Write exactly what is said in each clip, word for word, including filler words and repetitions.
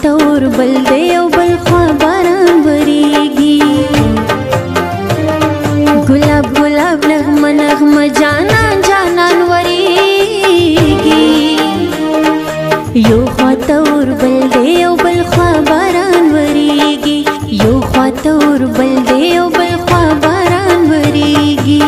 خواته اور بل دی او بل خوا باران وریږي ګلاب ګلاب نغمه نغمه جانان جانان وریږي یو خواته اور بل دی او بل خوا باران وریږي یو خواته اور بل دی او بل خوا باران وریږي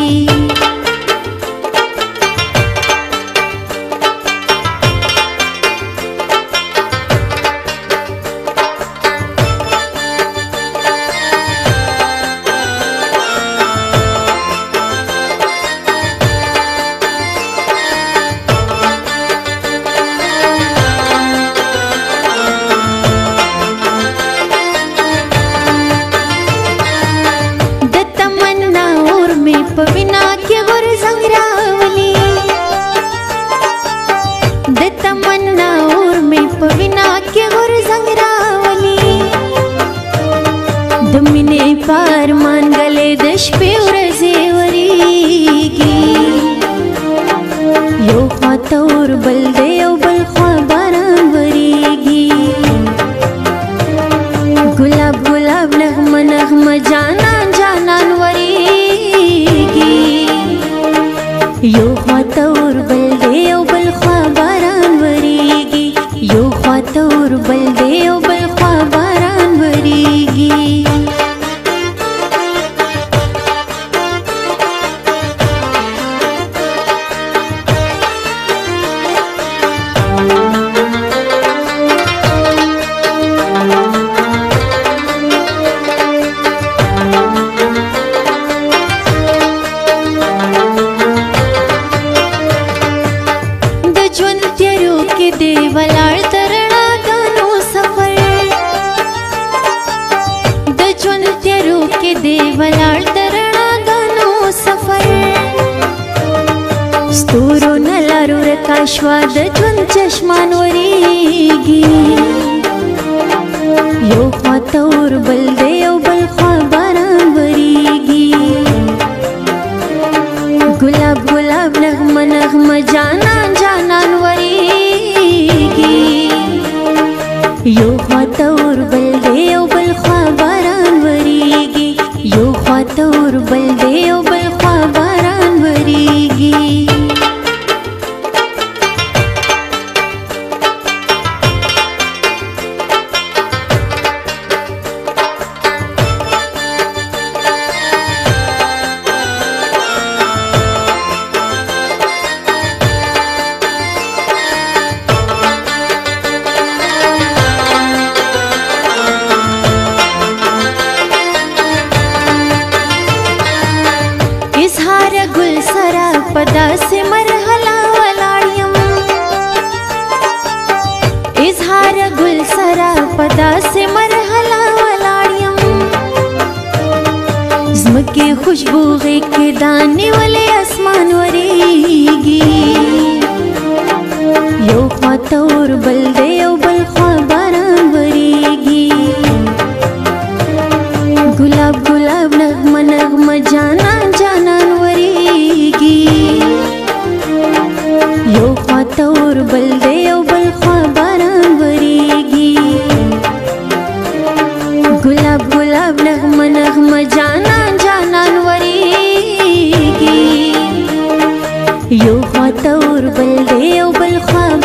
पविना के गुरजंग रावली द तमन्ना और में पविना के गुरजंग रावली दमिने पार मान गले दश पे उरजेवरीगी यो ख्वाता और बल दे ओ बल ख्वा बारान वरीगी गुलाब गुलाब नगमा नगमा जानन जानन वरीगी यो ख्वाता और बल दे ओ बल ख्वा बारान वरीगी यो ख्वाता और बल दे ओ बल ख्वा बारान वरीगी देवलाल तरड़ा गानो सफर द ज्वन तेरू के देवलाल तरड़ा गानो सफर स्तूरो नलारू रकाश्वा द ज्वन चश्मान वरीगी यो ख्वाता और बल दे ओ बल ख्वा बारान वरीगी गुलाब गुलाब नगमा नगमा जानन जानन वरीगी यो ख्वाता और बल दे ओ बल ख्वा बारान वरीगी यो ख्वाता और बल दे ओ बल ख्वा बारान वरीगी गुल सरा पदा से मरहला वलाड़ियम इजहार गुल सरा पदा से मरहला वलाड़ियम ज़्मके खुशबू के दाने वाले आसमान वरीगी यो ख्वाता और बल दे ओ बल ख्वा बारान वरीगी गुलाब गुलाब नगमा नगमा जानन जानन वरीगी यो ख्वाता और बल दे ओ बल ख्वा बारान वरीगी गुलाब गुलाब नगमा नगमा जानन जानन वरीगी यो ख्वाता और बल दे ओ बल ख्वा